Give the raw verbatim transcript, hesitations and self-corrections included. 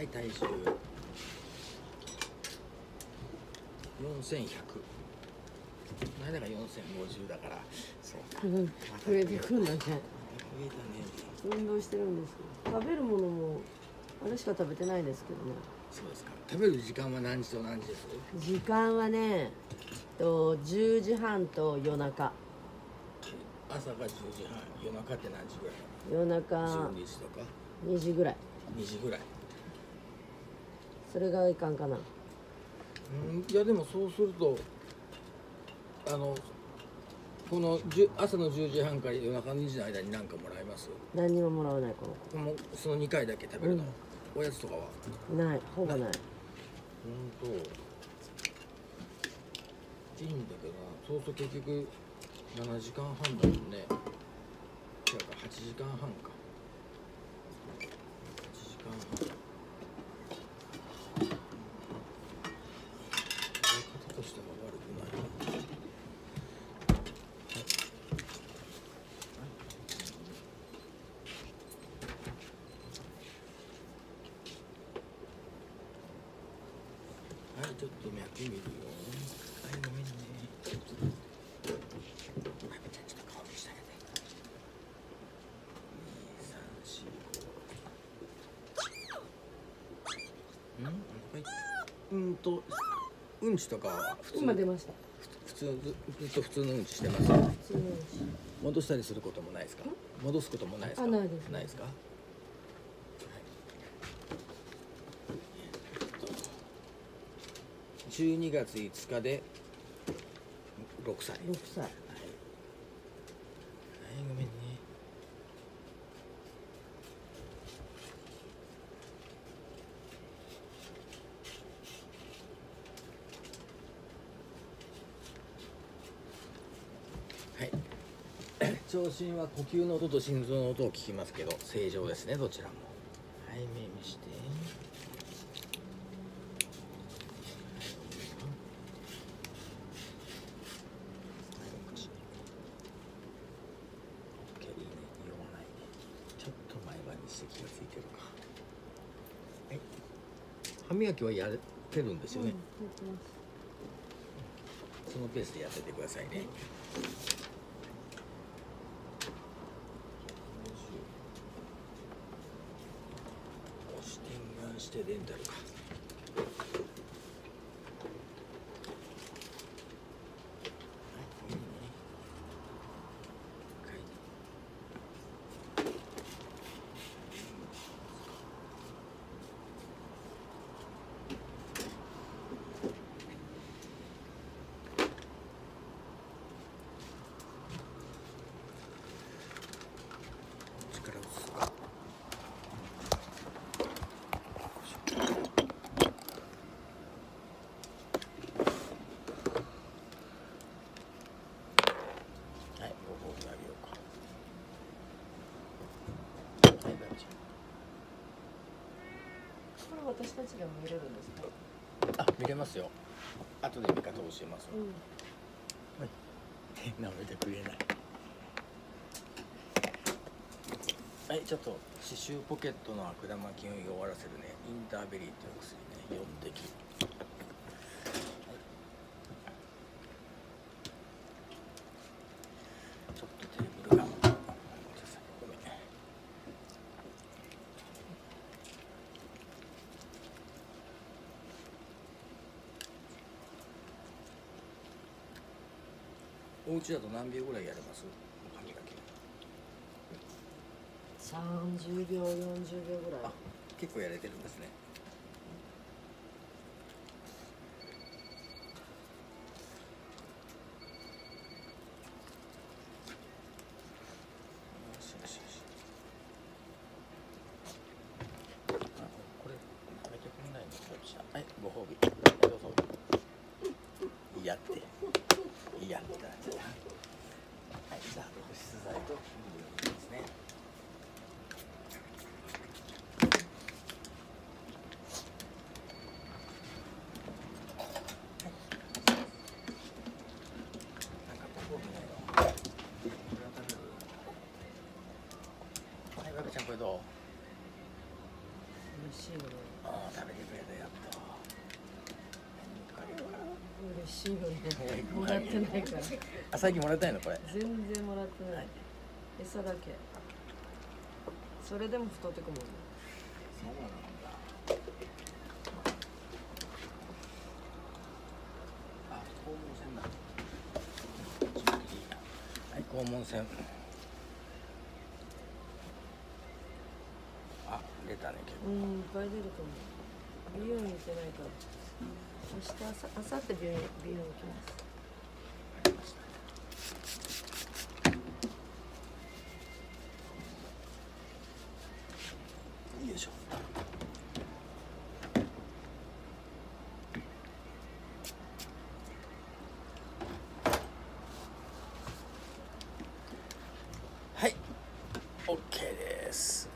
はい、体重よんせんひゃく。この間がよんせんごじゅうだから、そうか。 うん、増えてくんだね。 増えたね。 運動してるんですけど、食べるものもあれしか食べてないですけどね。 そうですか。食べる時間は何時と何時です？ 時間はね、とじゅうじはんと夜中。 朝がじゅうじはん、夜中って何時ぐらい？ 夜中じゅうにじとかにじぐらい。 にじぐらい。 それがいかんかな。 うん、いやでもそうするとあのこの朝のじゅうじはんから夜中のにじの間に何かもらえます？ 何にももらわないこのもうそのにかいだけ食べるの、うん、おやつとかはない、ほぼない。 ほんといいんだけどな。そうすると結局ななじかんはんだもんね。違うか、はちじかんはんか。はちじかんはん。やり方としては悪くないな。はい、ちょっと脈見るよ。はい、ごめんね。まめちゃん、ちょっと顔見してあげて。に、さん、し、ご。ん？はい。うんと、うんちとかは普通。 今出ました。 普通、ずっと普通のうんちしてます。 普通のうんち。 戻したりすることもないですか？戻すこともないですか？ あ、ないです。 ないですか？じゅうにがついつかでろくさい。 ろくさい。はい。 はい、ごめんね。はい。聴診は呼吸の音と心臓の音を聞きますけど正常ですね、どちらも。はい、目見して。気がついてるか。はい。歯磨きはやってるんですよね。うん、そのペースでやっててくださいね。押し点眼してレンタルか。 私たちでも見れるんですか？ あ、見れますよ。後で見方を教えます。うん、はい。舐めてくれない。はい、ちょっと歯周ポケットの悪玉菌を弱らせるね、インターベリーという薬ね、よんてき。ちょっとテーブルが。お家だと何秒ぐらいやれます？歯磨き。 さんじゅうびょう、よんじゅうびょうぐらい。 あ、結構やれてるんですね。よしよしよし。あ、これ食べてくれないの？はい、ご褒美。はい、どうぞ。やって。やった。はい、じゃあ保湿剤と乳ですね。なんかご褒美ないの？これは食べる？はい、バベちゃんこれどう？ 嬉しいよね。 ああ食べてくれたやっと。 嬉しいよね。もらってないから。 あ、最近もらったいのこれ。 全然もらってない。餌だけ。それでも太ってくもんね。 そうなんだ。あ、肛門腺だ。はい、肛門腺。あ、出たね結構。 うん、いっぱい出ると思う。美容院行ってないから。明日、あさ、あさって美容院、美容院行きます。 ありました。よいしょ。はい、オッケーです。